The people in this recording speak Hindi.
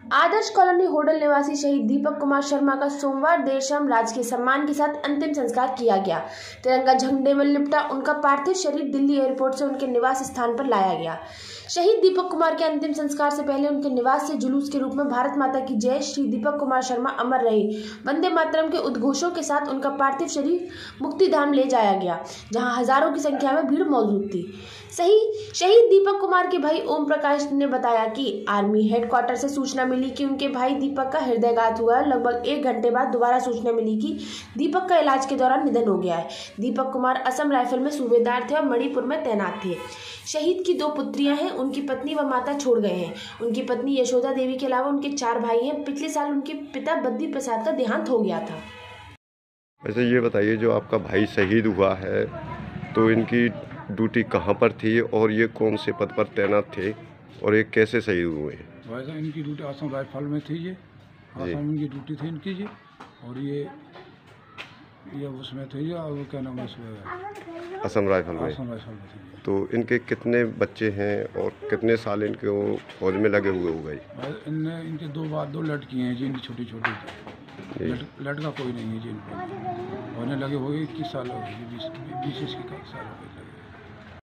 आदर्श कॉलोनी होडल निवासी शहीद दीपक कुमार शर्मा का सोमवार देर शाम राजकीय सम्मान के साथ अंतिम संस्कार किया गया। तिरंगा झंडे में लिपटा उनका पार्थिव शरीर दिल्ली एयरपोर्ट से उनके निवास स्थान पर लाया गया। शहीद दीपक कुमार के अंतिम संस्कार से पहले उनके निवास से जुलूस के रूप में भारत माता की जय, श्री दीपक कुमार शर्मा अमर रहे, वंदे मातरम के उद्घोषों के साथ उनका पार्थिव शरीर मुक्तिधाम ले जाया गया, जहां हजारों की संख्या में भीड़ मौजूद थी। शहीद दीपक कुमार के भाई ओम प्रकाश ने बताया कि आर्मी हेडक्वार्टर से सूचना मिली कि उनके भाई दीपक का हृदयघात हुआ है। लगभग 1 घंटे बाद दोबारा सूचना मिली कि दीपक का इलाज के दौरान निधन हो गया है। दीपक कुमार असम राइफल में सूबेदार थे और मणिपुर में तैनात थे। शहीद की 2 पुत्रियां हैं, उनकी पत्नी व माता छोड़ गए हैं। उनकी पत्नी यशोदा देवी के अलावा उनके 4 भाई हैं। पिछले साल उनके पिता बद्दी प्रसाद का देहांत हो गया था। वैसे ये बताइए, जो आपका भाई शहीद हुआ है तो इनकी ड्यूटी कहाँ पर थी और ये कौन से पद पर तैनात थे और ये कैसे शहीद हुए? भाई साहब इनकी ड्यूटी असम राइफल में थी, ये असम में ड्यूटी थी इनकी जी। और ये उसमें थे जी, और क्या नाम है उसमें, असम राइफल में। असम राइफल में थी। तो इनके कितने बच्चे हैं और कितने साल इनके वो फौज में लगे हुए हो गए? इनके 2 लड़की हैं जी, इनकी छोटी छोटी। लड़का कोई नहीं है जी इनको। होने लगे हो गए 21 साल हो गए, 20-21 साल हो गए।